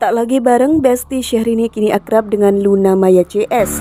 Tak lagi bareng, Besti Syahrini kini akrab dengan Luna Maya CS.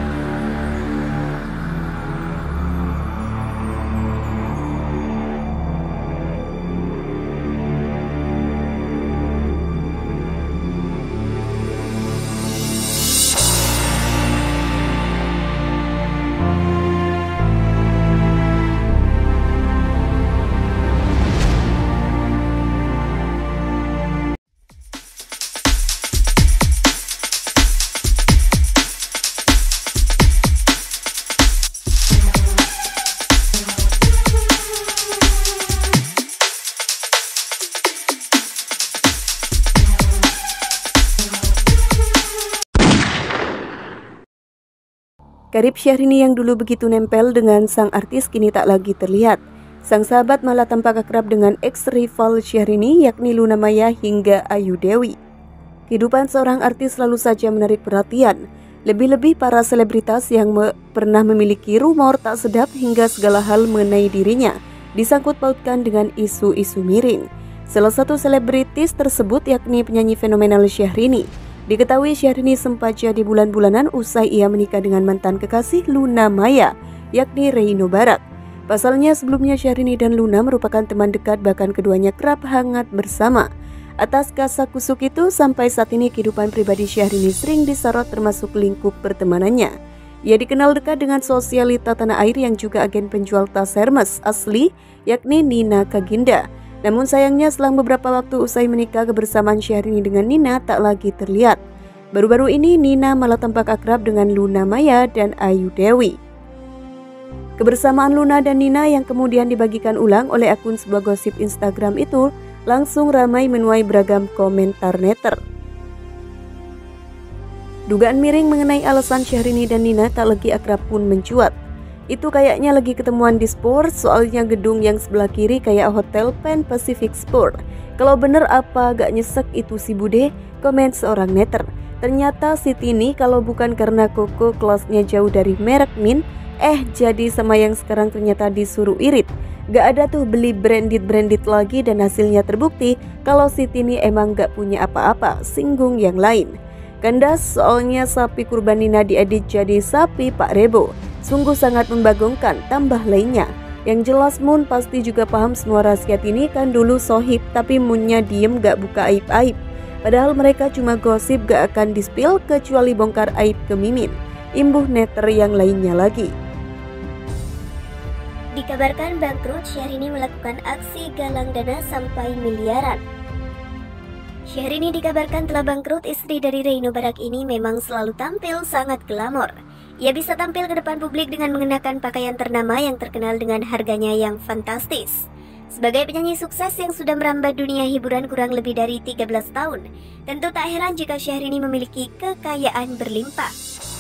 Karib Syahrini yang dulu begitu nempel dengan sang artis kini tak lagi terlihat. Sang sahabat malah tampak akrab dengan ex-rival Syahrini yakni Luna Maya hingga Ayu Dewi. Kehidupan seorang artis selalu saja menarik perhatian, lebih-lebih para selebritas yang pernah memiliki rumor tak sedap hingga segala hal mengenai dirinya disangkut pautkan dengan isu-isu miring. Salah satu selebritis tersebut yakni penyanyi fenomenal Syahrini. Diketahui Syahrini sempat jadi bulan-bulanan usai ia menikah dengan mantan kekasih Luna Maya, yakni Reino Barak. Pasalnya sebelumnya Syahrini dan Luna merupakan teman dekat, bahkan keduanya kerap hangat bersama. Atas kasak-kusuk itu, sampai saat ini kehidupan pribadi Syahrini sering disorot termasuk lingkup pertemanannya. Ia dikenal dekat dengan sosialita tanah air yang juga agen penjual tas Hermes asli, yakni Nina Kaginda. Namun sayangnya selang beberapa waktu usai menikah, kebersamaan Syahrini dengan Nina tak lagi terlihat. Baru-baru ini Nina malah tampak akrab dengan Luna Maya dan Ayu Dewi. Kebersamaan Luna dan Nina yang kemudian dibagikan ulang oleh akun sebuah gosip Instagram itu langsung ramai menuai beragam komentar netter. Dugaan miring mengenai alasan Syahrini dan Nina tak lagi akrab pun mencuat. Itu kayaknya lagi ketemuan di Sport, soalnya gedung yang sebelah kiri kayak Hotel Pan Pacific Sport. Kalau bener apa gak nyesek itu si Bude, komen seorang netter. Ternyata si Tini kalau bukan karena Koko kelasnya jauh dari merek Min, jadi sama yang sekarang ternyata disuruh irit. Gak ada tuh beli branded lagi dan hasilnya terbukti kalau si Tini emang gak punya apa-apa, singgung yang lain. Kandas soalnya sapi kurban Nina diedit jadi sapi Pak Rebo. Sungguh sangat membagongkan, tambah lainnya. Yang jelas Moon pasti juga paham semua rahasia Tini kan dulu sohib, tapi Moonnya diem gak buka aib-aib. Padahal mereka cuma gosip gak akan di-spill kecuali bongkar aib ke Mimin. Imbuh netter yang lainnya lagi. Dikabarkan bangkrut, Syahrini melakukan aksi galang dana sampai miliaran. Syahrini dikabarkan telah bangkrut. Istri dari Reino Barak ini memang selalu tampil sangat glamor. Ia bisa tampil ke depan publik dengan mengenakan pakaian ternama yang terkenal dengan harganya yang fantastis. Sebagai penyanyi sukses yang sudah merambat dunia hiburan kurang lebih dari 13 tahun, tentu tak heran jika Syahrini memiliki kekayaan berlimpah.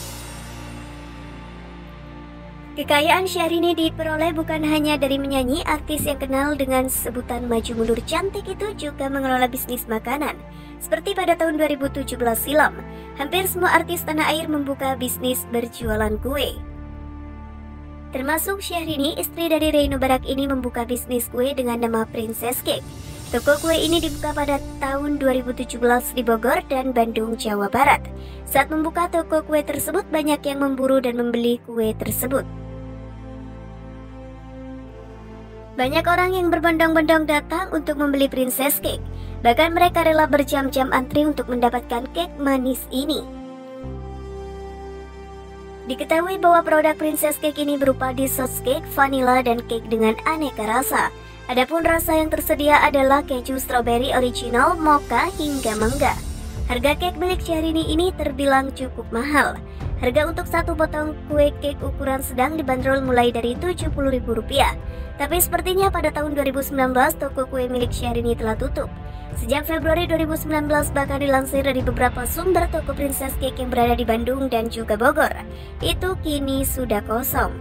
Kekayaan Syahrini diperoleh bukan hanya dari menyanyi. Artis yang kenal dengan sebutan maju mundur cantik itu juga mengelola bisnis makanan. Seperti pada tahun 2017 silam, hampir semua artis tanah air membuka bisnis berjualan kue. Termasuk Syahrini, istri dari Reino Barak ini membuka bisnis kue dengan nama Princess Cake. Toko kue ini dibuka pada tahun 2017 di Bogor dan Bandung, Jawa Barat. Saat membuka toko kue tersebut, banyak yang memburu dan membeli kue tersebut. Banyak orang yang berbondong-bondong datang untuk membeli Princess Cake. Bahkan mereka rela berjam-jam antri untuk mendapatkan cake manis ini. Diketahui bahwa produk Princess Cake ini berupa dessert cake, vanilla, dan cake dengan aneka rasa. Adapun rasa yang tersedia adalah keju strawberry original, mocha, hingga mangga. Harga cake milik Syahrini ini terbilang cukup mahal. Harga untuk satu potong kue cake ukuran sedang dibanderol mulai dari Rp70.000. Tapi sepertinya pada tahun 2019 toko kue milik Syahrini telah tutup. Sejak Februari 2019 bahkan dilansir dari beberapa sumber, toko Princess Cake yang berada di Bandung dan juga Bogor itu kini sudah kosong.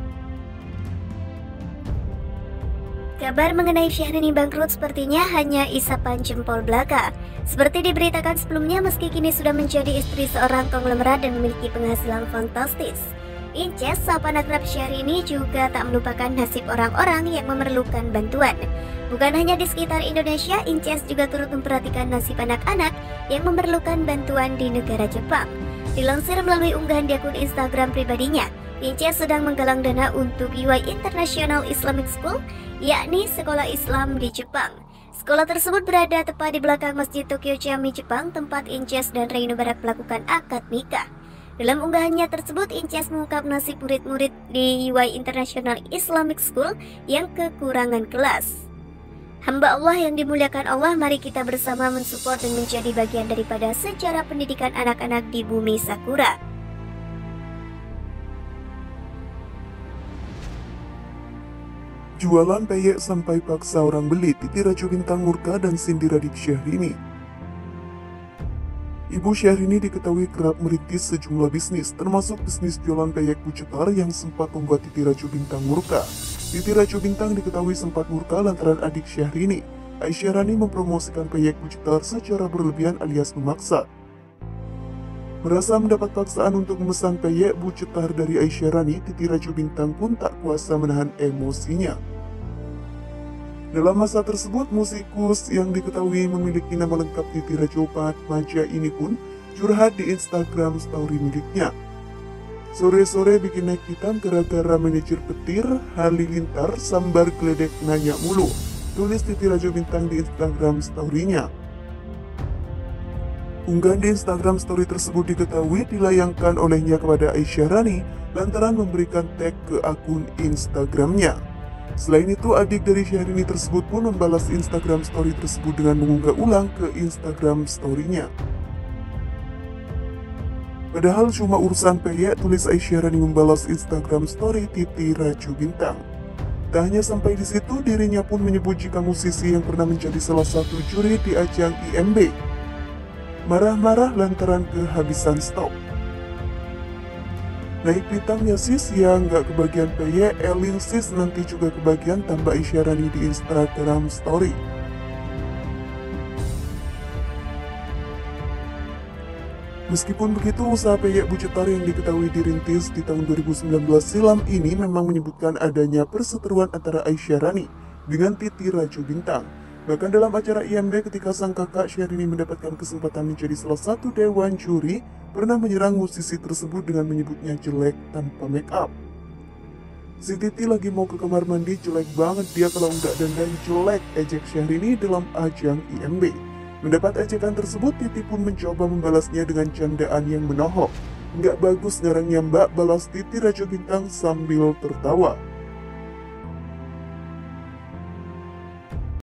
Kabar mengenai Syahrini bangkrut sepertinya hanya isapan jempol belaka. Seperti diberitakan sebelumnya, meski kini sudah menjadi istri seorang konglomerat dan memiliki penghasilan fantastis, Inces, sahabat akrab Syahrini, juga tak melupakan nasib orang-orang yang memerlukan bantuan. Bukan hanya di sekitar Indonesia, Inces juga turut memperhatikan nasib anak-anak yang memerlukan bantuan di negara Jepang. Dilansir melalui unggahan di akun Instagram pribadinya, Inces sedang menggalang dana untuk UI International Islamic School, yakni sekolah Islam di Jepang. Sekolah tersebut berada tepat di belakang Masjid Tokyo Chami, Jepang, tempat Inces dan Reino Barak melakukan akad nikah. Dalam unggahannya tersebut, Inces mengungkap nasib murid-murid di UI International Islamic School yang kekurangan kelas. Hamba Allah yang dimuliakan Allah, mari kita bersama mensupport dan menjadi bagian daripada sejarah pendidikan anak-anak di bumi Sakura. Jualan peyek sampai paksa orang beli, Titi Rajo Bintang murka dan sindir adik Syahrini. Ibu Syahrini diketahui kerap merintis sejumlah bisnis, termasuk bisnis jualan peyek bucetar yang sempat membuat Titi Rajo Bintang murka. Titi Rajo Bintang diketahui sempat murka lantaran adik Syahrini, Aisyah Rani, mempromosikan peyek bucetar secara berlebihan alias memaksa. Merasa mendapat paksaan untuk memesan peyek bucetar dari Aisyah Rani, Titi Rajo Bintang pun tak kuasa menahan emosinya. Dalam masa tersebut, musikus yang diketahui memiliki nama lengkap Titi Rajo Padmaja ini pun curhat di Instagram story miliknya. Sore-sore bikin naik hitam gara-gara manajer petir, halilintar, sambar geledek nanya mulu, tulis Titi Rajo Bintang di Instagram story-nya. Unggahan di Instagram story tersebut diketahui dilayangkan olehnya kepada Aisyah Rani lantaran memberikan tag ke akun Instagramnya. Selain itu, adik dari Syahrini tersebut pun membalas Instagram story tersebut dengan mengunggah ulang ke Instagram story-nya. Padahal cuma urusan peyek, tulis Aisyah Rani membalas Instagram story Titi Rajo Bintang. Tak hanya sampai di situ, dirinya pun menyebut jika musisi yang pernah menjadi salah satu juri di ajang IMB marah-marah lantaran kehabisan stok. Naik pitamnya sis yang nggak kebagian peyek, Elin sis nanti juga kebagian, tambah Aisyah Rani di Instagram story. Meskipun begitu, usaha peyek bucetar yang diketahui dirintis di tahun 2019 silam ini memang menyebutkan adanya perseteruan antara Aisyah Rani dengan Titi Rajo Bintang. Bahkan dalam acara IMB ketika sang kakak Syahrini mendapatkan kesempatan menjadi salah satu dewan juri, pernah menyerang musisi tersebut dengan menyebutnya jelek tanpa make up. Si Titi lagi mau ke kamar mandi, jelek banget dia kalau nggak dandan, jelek, ejek Syahrini dalam ajang IMB. Mendapat ejekan tersebut, Titi pun mencoba membalasnya dengan candaan yang menohok. Nggak bagus ngarangnya mbak, balas Titi Rajo Bintang sambil tertawa.